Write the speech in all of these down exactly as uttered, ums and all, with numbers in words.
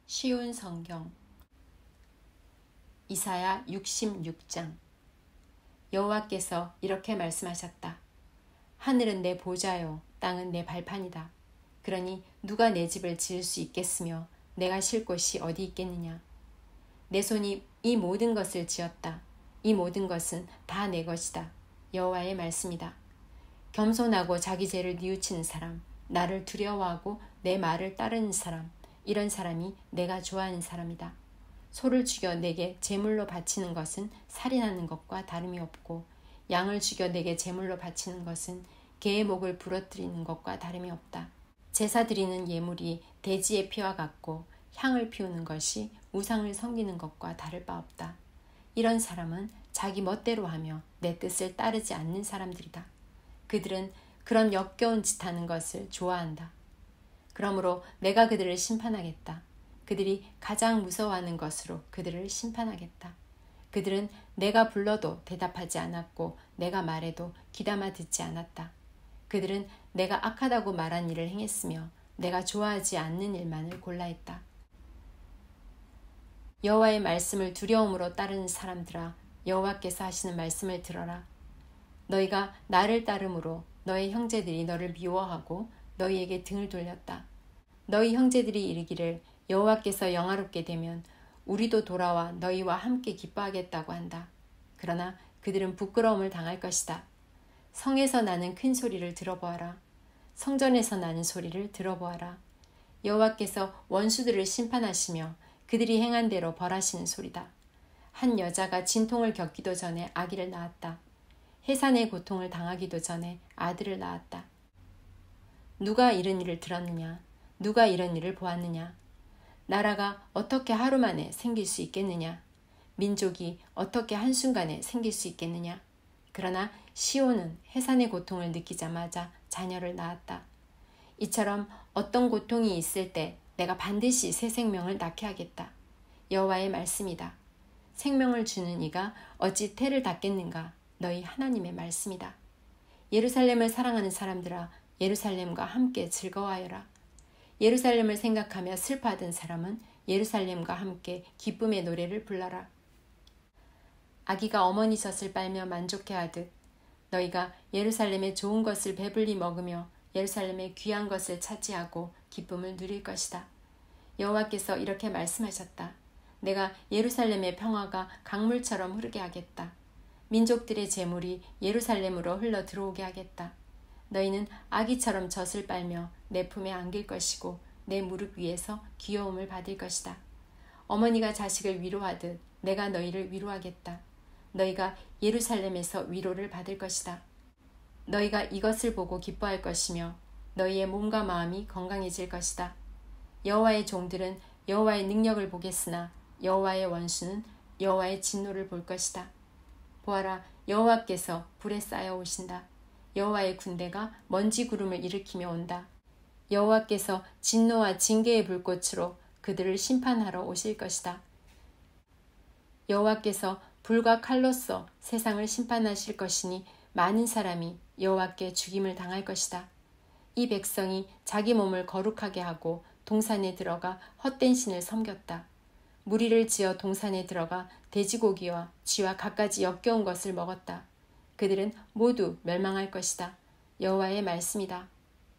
쉬운 성경 이사야 육십육 장. 여호와께서 이렇게 말씀하셨다. 하늘은 내 보좌요 땅은 내 발판이다. 그러니 누가 내 집을 지을 수 있겠으며 내가 쉴 곳이 어디 있겠느냐. 내 손이 이 모든 것을 지었다. 이 모든 것은 다 내 것이다. 여호와의 말씀이다. 겸손하고 자기 죄를 뉘우치는 사람, 나를 두려워하고 내 말을 따르는 사람, 이런 사람이 내가 좋아하는 사람이다. 소를 죽여 내게 제물로 바치는 것은 살인하는 것과 다름이 없고, 양을 죽여 내게 제물로 바치는 것은 개의 목을 부러뜨리는 것과 다름이 없다. 제사 드리는 예물이 돼지의 피와 같고, 향을 피우는 것이 우상을 섬기는 것과 다를 바 없다. 이런 사람은 자기 멋대로 하며 내 뜻을 따르지 않는 사람들이다. 그들은 그런 역겨운 짓 하는 것을 좋아한다. 그러므로 내가 그들을 심판하겠다. 그들이 가장 무서워하는 것으로 그들을 심판하겠다. 그들은 내가 불러도 대답하지 않았고 내가 말해도 귀담아 듣지 않았다. 그들은 내가 악하다고 말한 일을 행했으며 내가 좋아하지 않는 일만을 골라했다. 여호와의 말씀을 두려움으로 따르는 사람들아, 여호와께서 하시는 말씀을 들어라. 너희가 나를 따름으로 너희 형제들이 너를 미워하고 너희에게 등을 돌렸다. 너희 형제들이 이르기를 여호와께서 영화롭게 되면 우리도 돌아와 너희와 함께 기뻐하겠다고 한다. 그러나 그들은 부끄러움을 당할 것이다. 성에서 나는 큰 소리를 들어보아라. 성전에서 나는 소리를 들어보아라. 여호와께서 원수들을 심판하시며 그들이 행한 대로 벌하시는 소리다. 한 여자가 진통을 겪기도 전에 아기를 낳았다. 해산의 고통을 당하기도 전에 아들을 낳았다. 누가 이런 일을 들었느냐? 누가 이런 일을 보았느냐? 나라가 어떻게 하루 만에 생길 수 있겠느냐? 민족이 어떻게 한순간에 생길 수 있겠느냐? 그러나 시온은 해산의 고통을 느끼자마자 자녀를 낳았다. 이처럼 어떤 고통이 있을 때 내가 반드시 새 생명을 낳게 하겠다. 여호와의 말씀이다. 생명을 주는 이가 어찌 태를 닫겠는가? 너희 하나님의 말씀이다. 예루살렘을 사랑하는 사람들아, 예루살렘과 함께 즐거워하여라. 예루살렘을 생각하며 슬퍼하던 사람은 예루살렘과 함께 기쁨의 노래를 불러라. 아기가 어머니 젖을 빨며 만족해하듯 너희가 예루살렘의 좋은 것을 배불리 먹으며 예루살렘의 귀한 것을 차지하고 기쁨을 누릴 것이다. 여호와께서 이렇게 말씀하셨다. 내가 예루살렘의 평화가 강물처럼 흐르게 하겠다. 민족들의 재물이 예루살렘으로 흘러 들어오게 하겠다. 너희는 아기처럼 젖을 빨며 내 품에 안길 것이고 내 무릎 위에서 귀여움을 받을 것이다. 어머니가 자식을 위로하듯 내가 너희를 위로하겠다. 너희가 예루살렘에서 위로를 받을 것이다. 너희가 이것을 보고 기뻐할 것이며 너희의 몸과 마음이 건강해질 것이다. 여호와의 종들은 여호와의 능력을 보겠으나 여호와의 원수는 여호와의 진노를 볼 것이다. 보아라, 여호와께서 불에 쌓여 오신다. 여호와의 군대가 먼지 구름을 일으키며 온다. 여호와께서 진노와 징계의 불꽃으로 그들을 심판하러 오실 것이다. 여호와께서 불과 칼로써 세상을 심판하실 것이니 많은 사람이 여호와께 죽임을 당할 것이다. 이 백성이 자기 몸을 거룩하게 하고 동산에 들어가 헛된 신을 섬겼다. 무리를 지어 동산에 들어가 돼지고기와 쥐와 갖가지 역겨운 것을 먹었다. 그들은 모두 멸망할 것이다. 여호와의 말씀이다.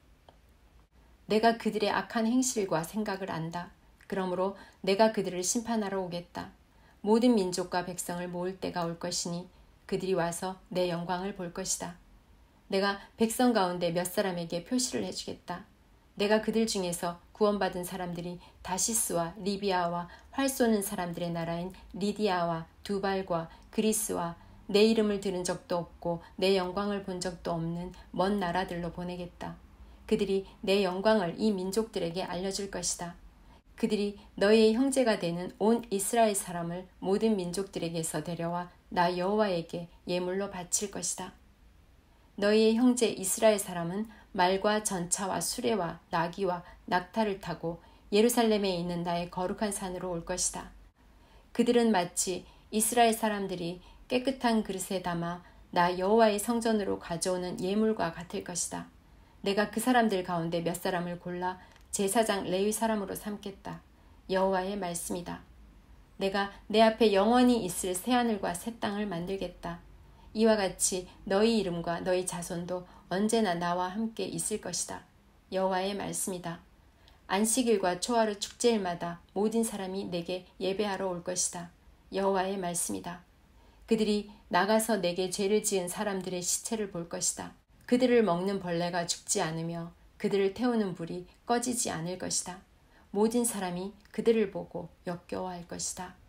내가 그들의 악한 행실과 생각을 안다. 그러므로 내가 그들을 심판하러 오겠다. 모든 민족과 백성을 모을 때가 올 것이니 그들이 와서 내 영광을 볼 것이다. 내가 백성 가운데 몇 사람에게 표시를 해주겠다. 내가 그들 중에서 구원받은 사람들이 다시스와 리비아와 활 쏘는 사람들의 나라인 리디아와 두발과 그리스와 내 이름을 들은 적도 없고 내 영광을 본 적도 없는 먼 나라들로 보내겠다. 그들이 내 영광을 이 민족들에게 알려줄 것이다. 그들이 너희의 형제가 되는 온 이스라엘 사람을 모든 민족들에게서 데려와 나 여호와에게 예물로 바칠 것이다. 너희의 형제 이스라엘 사람은 말과 전차와 수레와 나귀와 낙타를 타고 예루살렘에 있는 나의 거룩한 산으로 올 것이다. 그들은 마치 이스라엘 사람들이 깨끗한 그릇에 담아 나 여호와의 성전으로 가져오는 예물과 같을 것이다. 내가 그 사람들 가운데 몇 사람을 골라 제사장 레위 사람으로 삼겠다. 여호와의 말씀이다. 내가 내 앞에 영원히 있을 새하늘과 새 땅을 만들겠다. 이와 같이 너희 이름과 너희 자손도 언제나 나와 함께 있을 것이다. 여호와의 말씀이다. 안식일과 초하루 축제일마다 모든 사람이 내게 예배하러 올 것이다. 여호와의 말씀이다. 그들이 나가서 내게 죄를 지은 사람들의 시체를 볼 것이다. 그들을 먹는 벌레가 죽지 않으며 그들을 태우는 불이 꺼지지 않을 것이다. 모든 사람이 그들을 보고 역겨워할 것이다.